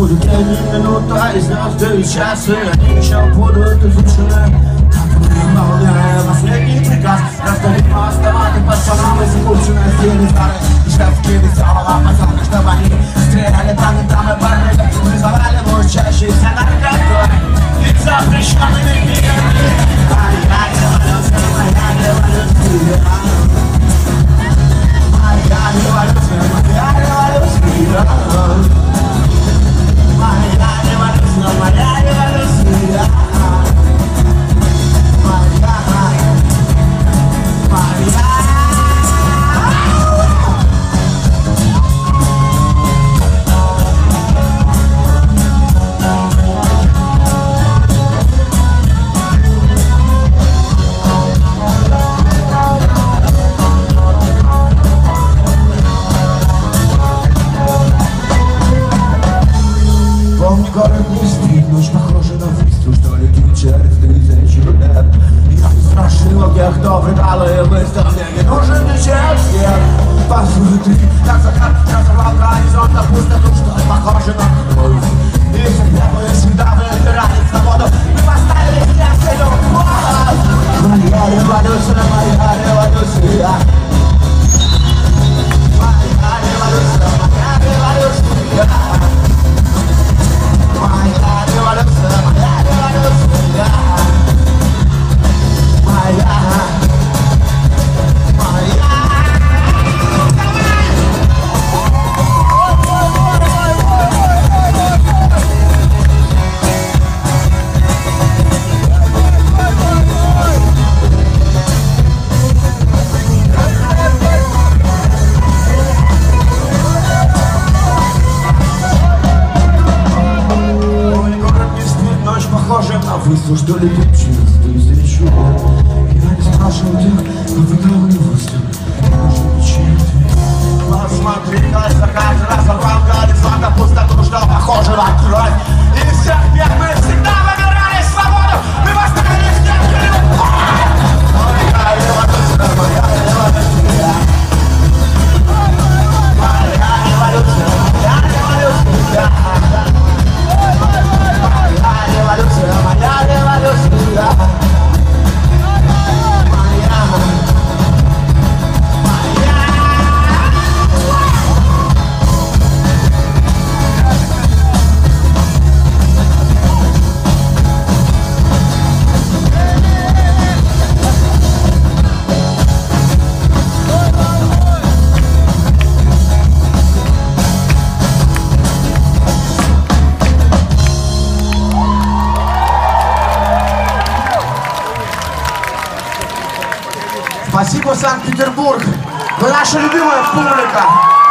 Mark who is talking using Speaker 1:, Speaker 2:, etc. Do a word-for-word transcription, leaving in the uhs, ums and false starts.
Speaker 1: Будет день и минута, и звезды, и часы, они еще будут изучены. Как мы выполняем последний приказ, растворим автоматы пацанам и закрученные стили старые шефки веселого пацана, чтобы они стреляли там и там и парни, вызывали учащиеся наркотой и запрещенными книгами. Моя революция, моя революция, моя революция, моя революция, моя революция, моя революция, моя, моя. Город не спит, ночь похожа на выстрел, что летит через тысячи лет. Я не спрашивал тех, кто предал и выстрел, мне не нужен ничем свет. Посмотри, как закат разорвал горизонт, а пустоту, что похоже на кровь. И всегда мы всегда выбирали свободу, мы поставили всех целью голод. Моя революция, моя революция, моя революция, моя революция. Моя революция, моя революция, моя, моя. Выстрел, что летит через тысячу лет. Я не спрашивал тех, кто выдавали выстрел, не нужен ничем ответ. Посмотри, как закат разорвал горизонт, а пустоту, что похоже на кровь. И всех тех мы всегда выбирали свободу, мы поставили всех в моя революция, моя революция, моя революция, моя революция. Моя революция, моя революция, моя, моя. Спасибо, Санкт-Петербург! Вы наша любимая публика!